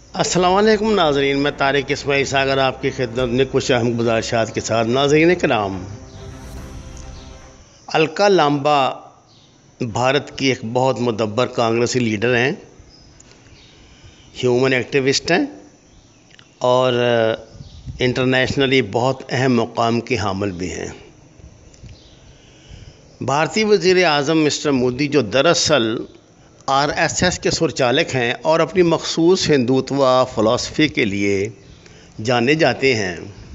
अस्सलाम वालेकुम नाज़रीन, मैं तारिक इस्माइल सागर आपकी खिदमत में कुछ अहम गुज़ारिशात के साथ। नाज़रीन कराम, अलका लांबा भारत की एक बहुत मुदब्बर कांग्रेसी लीडर हैं, ह्यूमन एक्टिविस्ट हैं और इंटरनेशनली बहुत अहम मुकाम की हामिल भी हैं। भारतीय वज़ीर आज़म मिस्टर मोदी, जो दरअसल RSS के सुरचालक हैं और अपनी मखसूस हिंदुत्व फ़िलासफ़ी के लिए जाने जाते हैं,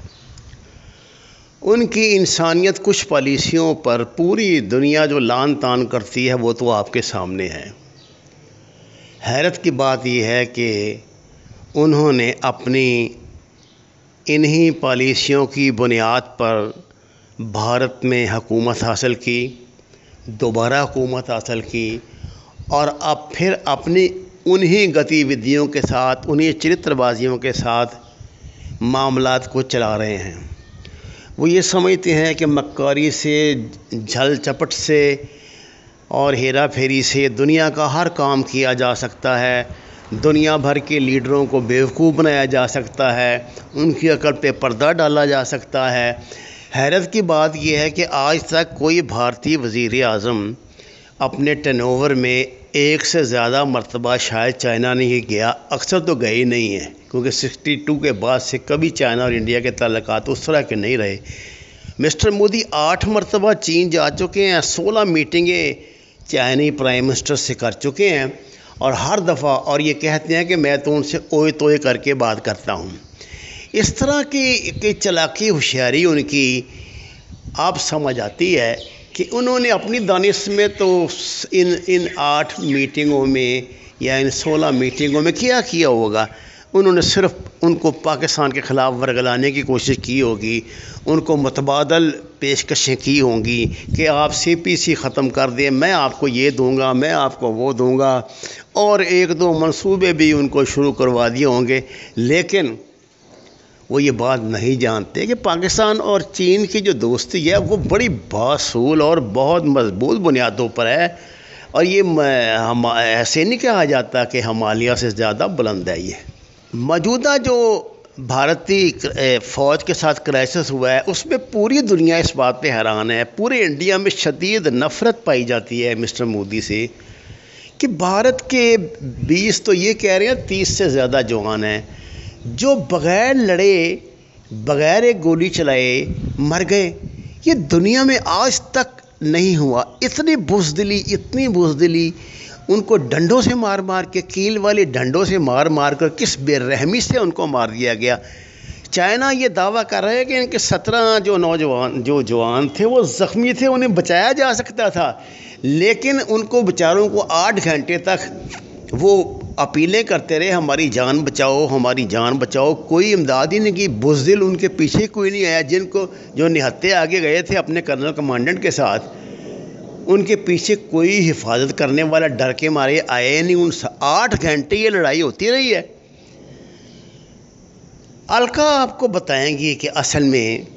उनकी इंसानियत कुछ पॉलिसियों पर पूरी दुनिया जो लान तान करती है वो तो आपके सामने है। हैरत की बात यह है कि उन्होंने अपनी इन्हीं पॉलिसियों की बुनियाद पर भारत में हुकूमत हासिल की, दोबारा हुकूमत हासिल की और अब फिर अपनी उन्हीं गतिविधियों के साथ, उन्हीं चरित्रबाजियों के साथ मामलात को चला रहे हैं। वो ये समझते हैं कि मक्कारी से, झल चपट से और हेरा फेरी से दुनिया का हर काम किया जा सकता है, दुनिया भर के लीडरों को बेवकूफ़ बनाया जा सकता है, उनकी अकल पे पर्दा डाला जा सकता है। हैरत की बात यह है कि आज तक कोई भारतीय वज़ीर आज़म अपने टर्नओवर में एक से ज़्यादा मरतबा शायद चाइना नहीं गया, अक्सर तो गए ही नहीं हैं, क्योंकि 62 के बाद से कभी चाइना और इंडिया के ताल्लुकात उस तरह के नहीं रहे। मिस्टर मोदी 8 मरतबा चीन जा चुके हैं, 16 मीटिंगें चाइनी प्राइम मिनिस्टर से कर चुके हैं और हर दफ़ा और ये कहते हैं कि मैं तो उनसे ओए तोए करके बात करता हूँ। इस तरह की चालाकी होशियारी उनकी आप समझ आती है कि उन्होंने अपनी दानिश में तो इन 8 मीटिंगों में या इन 16 मीटिंगों में क्या किया होगा। उन्होंने सिर्फ उनको पाकिस्तान के ख़िलाफ़ वर्गलाने की कोशिश की होगी, उनको मुतबादल पेशकशें की होंगी कि आप CPC ख़त्म कर दें, मैं आपको ये दूंगा, मैं आपको वो दूंगा, और 1-2 मंसूबे भी उनको शुरू करवा दिए होंगे। लेकिन वो ये बात नहीं जानते कि पाकिस्तान और चीन की जो दोस्ती है वो बड़ी बासूल और बहुत मजबूत बुनियादों पर है, और ये हम ऐसे नहीं कहा जाता कि हिमालय से ज़्यादा बुलंद है। ये मौजूदा जो भारतीय फ़ौज के साथ क्राइसिस हुआ है उसमें पूरी दुनिया इस बात पे हैरान है। पूरे इंडिया में शदीद नफ़रत पाई जाती है मिस्टर मोदी से कि भारत के 20 तो ये कह रहे हैं 30 से ज़्यादा जवान हैं जो बग़ैर लड़े, बग़ैर एक गोली चलाए मर गए। ये दुनिया में आज तक नहीं हुआ। इतनी बुज़दिली उनको डंडों से मार मार के, कील वाले डंडों से मार मार कर, किस बेरहमी से उनको मार दिया गया। चाइना ये दावा कर रहा है कि इनके 17 जो जवान थे वो ज़ख्मी थे, उन्हें बचाया जा सकता था, लेकिन उनको बेचारों को 8 घंटे तक वो अपीलें करते रहे, हमारी जान बचाओ, हमारी जान बचाओ। कोई इमदाद ही नहीं की। बुज़दिल उनके पीछे कोई नहीं आया। जो निहत्ते आगे गए थे अपने कर्नल कमांडेंट के साथ, उनके पीछे कोई हिफाजत करने वाला डर के मारे आए नहीं। उन 8 घंटे ये लड़ाई होती रही है। अलका आपको बताएंगी कि असल में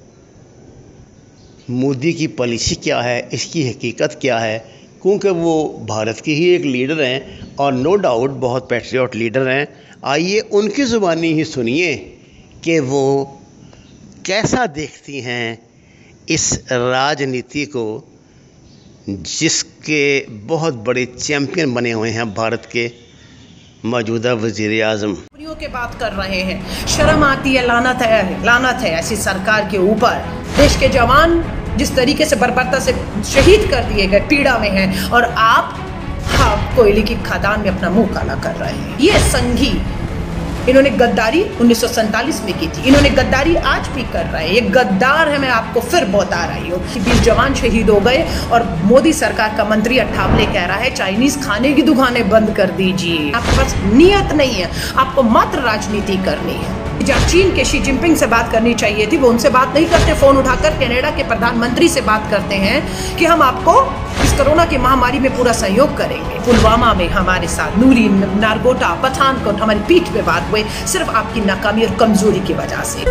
मोदी की पॉलिसी क्या है, इसकी हकीकत क्या है, क्योंकि वो भारत की ही एक लीडर हैं और नो डाउट बहुत पैट्रियट लीडर हैं। आइए उनकी ज़ुबानी ही सुनिए कि वो कैसा देखती हैं इस राजनीति को, जिसके बहुत बड़े चैम्पियन बने हुए हैं भारत के मौजूदा वज़ीर आज़म। के बात कर रहे हैं, शर्म आती है, लानत है ऐसी सरकार के ऊपर। देश के जवान जिस तरीके से बर्बरता से शहीद कर दिए गए, पीड़ा में हैं, और आप कोयले की खदान में अपना मुंह काला कर रहे हैं। ये संघी, इन्होंने गद्दारी 1947 में की थी, इन्होंने गद्दारी आज भी कर रहे हैं। ये गद्दार है। मैं आपको फिर बता रही हूँ कि 20 जवान शहीद हो गए और मोदी सरकार का मंत्री अट्ठावले कह रहा है चाइनीज खाने की दुकानें बंद कर दीजिए। आपके पास नियत नहीं है, आपको मात्र राजनीति करनी है। जब चीन के शी जिनपिंग से बात करनी चाहिए थी वो उनसे बात नहीं करते, फ़ोन उठाकर कनाडा के प्रधानमंत्री से बात करते हैं कि हम आपको इस कोरोना की महामारी में पूरा सहयोग करेंगे। पुलवामा में हमारे साथ नूरी, नारगोटा, पठानकोट हमारी पीठ पे बात हुए, सिर्फ आपकी नाकामी और कमजोरी की वजह से।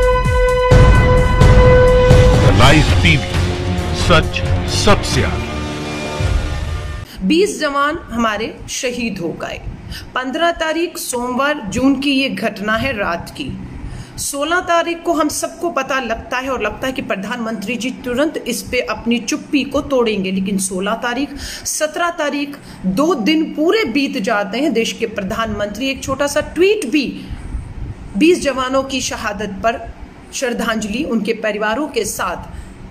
लाइव टीवी, सच सबसे आगे। 20 जवान हमारे शहीद हो गए। 15 तारीख सोमवार जून की ये घटना है रात की। 16 तारीख को हम सबको पता लगता है और लगता है कि प्रधानमंत्री जी तुरंत इस पे अपनी चुप्पी को तोड़ेंगे, लेकिन 16 तारीख 17 तारीख 2 दिन पूरे बीत जाते हैं। देश के प्रधानमंत्री एक छोटा सा ट्वीट भी 20 जवानों की शहादत पर श्रद्धांजलि उनके परिवारों के साथ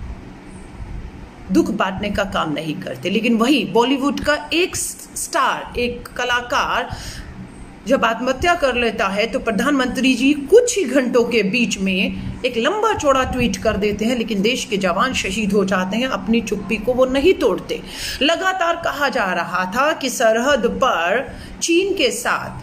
दुख बांटने का काम नहीं करते। लेकिन वही बॉलीवुड का एक स्टार, एक कलाकार जब आत्महत्या कर लेता है तो प्रधानमंत्री जी कुछ ही घंटों के बीच में एक लंबा चौड़ा ट्वीट कर देते हैं, लेकिन देश के जवान शहीद हो जाते हैं, अपनी चुप्पी को वो नहीं तोड़ते। लगातार कहा जा रहा था कि सरहद पर चीन के साथ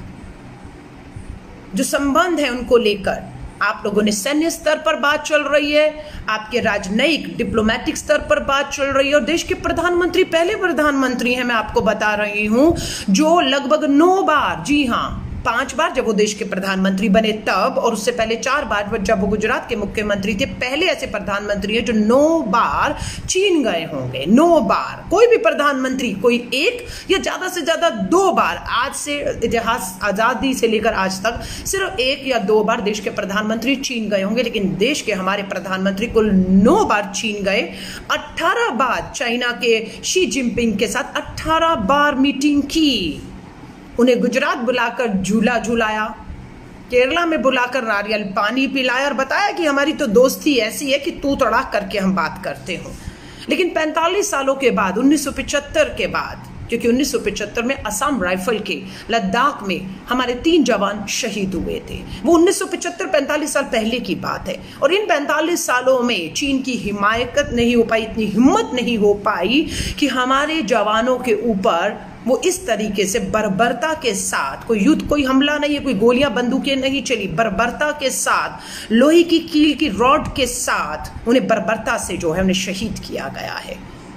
जो संबंध है उनको लेकर आप लोगों ने सैन्य स्तर पर बात चल रही है, आपके राजनयिक डिप्लोमेटिक स्तर पर बात चल रही है, और देश के प्रधानमंत्री पहले प्रधानमंत्री हैं, मैं आपको बता रही हूं, जो लगभग 9 बार, जी हां 5 बार जब वो देश के प्रधानमंत्री बने तब, और उससे पहले 4 बार जब वो गुजरात के मुख्यमंत्री थे, पहले ऐसे प्रधानमंत्री हैं जो 9 बार चीन गए होंगे। 9 बार। कोई भी प्रधानमंत्री, कोई एक या ज्यादा से ज्यादा 2 बार, आज से इतिहास आजादी से लेकर आज तक सिर्फ 1 या 2 बार देश के प्रधानमंत्री चीन गए होंगे, लेकिन देश के हमारे प्रधानमंत्री कुल 9 बार चीन गए। 18 बार चाइना के शी जिनपिंग के साथ 18 बार मीटिंग की। उन्हें गुजरात बुलाकर झूला झूलाया, केरला में बुलाकर नारियल पानी पिलाया और बताया कि हमारी तो दोस्ती ऐसी है कि तू तड़ाक करके हम बात करते हो। लेकिन 45 सालों के बाद, 1975 के बाद, क्योंकि 1975 में असम राइफल के लद्दाख में हमारे 3 जवान शहीद हुए थे, वो 1975-45 साल पहले की बात है। और इन 45 सालों में चीन की हिमायत नहीं हो पाई, इतनी हिम्मत नहीं हो पाई कि हमारे जवानों के ऊपर वो इस तरीके से बर्बरता के साथ, कोई युद्ध, कोई हमला नहीं है, कोई गोलियां बंदूकें नहीं चली, बर्बरता के साथ, लोहे की कील की रॉड के साथ उन्हें बर्बरता से जो है उन्हें शहीद किया गया है।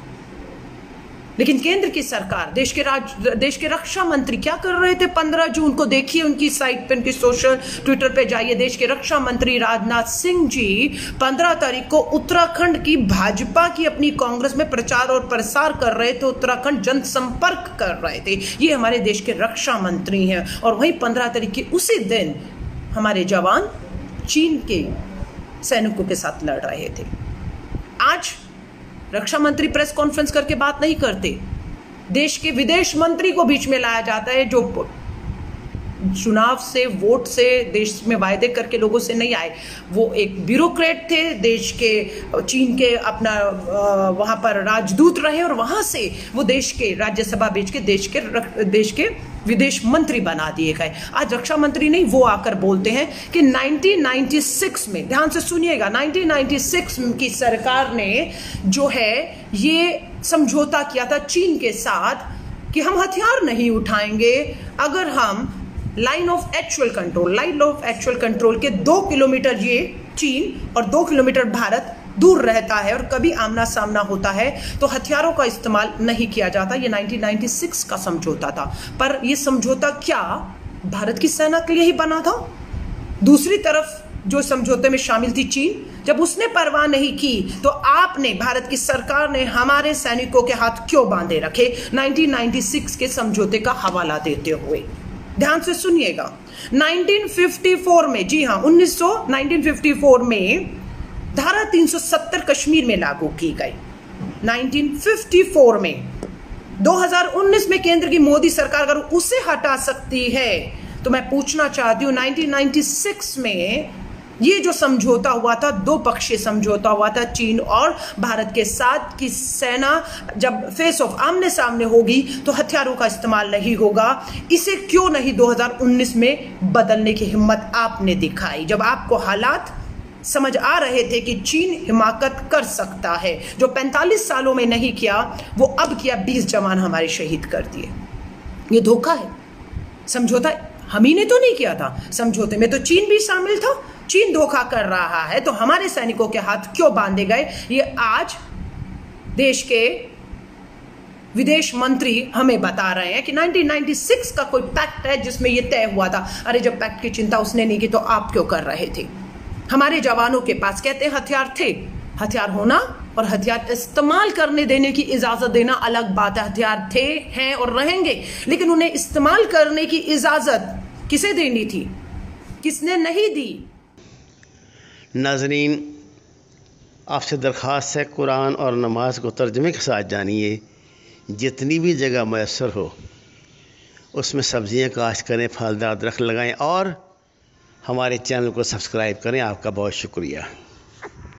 लेकिन केंद्र की सरकार, देश के रक्षा मंत्री क्या कर रहे थे 15 जून को? देखिए उनकी साइट पे, उनकी सोशल ट्विटर पे जाइए। देश के रक्षा मंत्री राजनाथ सिंह जी 15 तारीख को उत्तराखंड की भाजपा की अपनी कांग्रेस में प्रचार और प्रसार कर रहे थे, उत्तराखंड जनसंपर्क कर रहे थे। ये हमारे देश के रक्षा मंत्री हैं। और वही 15 तारीख के उसी दिन हमारे जवान चीन के सैनिकों के साथ लड़ रहे थे। आज रक्षा मंत्री प्रेस कॉन्फ्रेंस करके बात नहीं करते, देश के विदेश मंत्री को बीच में लाया जाता है, जो चुनाव से, वोट से, देश में वायदे करके लोगों से नहीं आए। वो एक ब्यूरोक्रेट थे, देश के, चीन के अपना वहां पर राजदूत रहे, और वहां से वो देश के राज्यसभा भेज के देश के विदेश मंत्री बना दिए गए। आज रक्षा मंत्री नहीं, वो आकर बोलते हैं कि 1996 में, ध्यान से सुनिएगा, 1996 की सरकार ने जो है ये समझौता किया था चीन के साथ कि हम हथियार नहीं उठाएंगे अगर हम लाइन ऑफ एक्चुअल कंट्रोल के 2 किलोमीटर ये चीन और 2 किलोमीटर भारत दूर रहता है और कभी आमना सामना होता है तो हथियारों का इस्तेमाल नहीं किया जाता। ये 1996 का समझौता था। पर ये समझौता क्या भारत की सेना के लिए ही बना था? दूसरी तरफ जो समझौते में शामिल थी चीन, जब उसने परवाह नहीं की तो आपने, भारत की सरकार ने हमारे सैनिकों के हाथ क्यों बांधे रखे 1996 के समझौते का हवाला देते हुए? ध्यान से सुनिएगा। 1954 में, जी हां 1954 में धारा 370 कश्मीर में लागू की गई। 1954 में 2019 में केंद्र की मोदी सरकार अगर उसे हटा सकती है तो मैं पूछना चाहती हूं 1996 में ये जो समझौता हुआ था, 2 पक्षीय समझौता हुआ था चीन और भारत के साथ, की सेना जब फेस ऑफ, आमने सामने होगी तो हथियारों का इस्तेमाल नहीं होगा, इसे क्यों नहीं 2019 में बदलने की हिम्मत आपने दिखाई, जब आपको हालात समझ आ रहे थे कि चीन हिमाकत कर सकता है? जो 45 सालों में नहीं किया वो अब किया, 20 जवान हमारे शहीद कर दिए। ये धोखा है। समझौता हम ही ने तो नहीं किया था, समझौते में तो चीन भी शामिल था। चीन धोखा कर रहा है तो हमारे सैनिकों के हाथ क्यों बांधे गए? ये आज देश के विदेश मंत्री हमें बता रहे हैं कि 1996 का कोई पैक्ट है जिसमें यह तय हुआ था। अरे जब पैक्ट की चिंता उसने नहीं की तो आप क्यों कर रहे थे? हमारे जवानों के पास, कहते हैं हथियार थे, हथियार होना और हथियार इस्तेमाल करने देने की इजाजत देना अलग बात है। हथियार थे, हैं और रहेंगे, लेकिन उन्हें इस्तेमाल करने की इजाजत किसे देनी थी, किसने नहीं दी। नाज़रीन, आपसे दरख्वास्त है, कुरान और नमाज को तर्जुमे के साथ जानिए। जितनी भी जगह मैसर हो उसमें सब्जियां काश्त करें, फलदार दरख्त लगाएं और हमारे चैनल को सब्सक्राइब करें। आपका बहुत शुक्रिया।